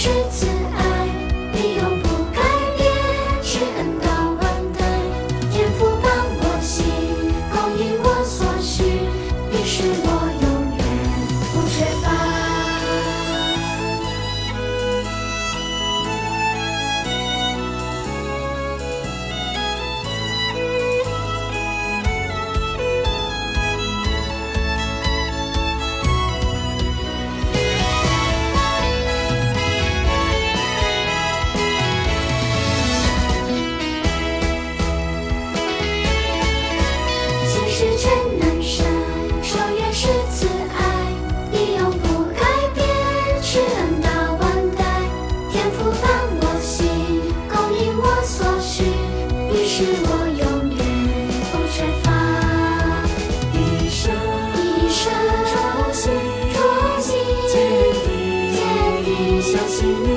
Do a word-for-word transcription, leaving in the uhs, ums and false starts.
是慈爱，你永不改变，是恩到万代。天父帮我行，供应我所需，你使我永远不缺乏。心事全能神，守约是慈爱，你永不改变，是恩到万代。天父帮我行，供应我所需，你使我永远不缺乏。 一生一生忠心忠心坚定坚定相信你。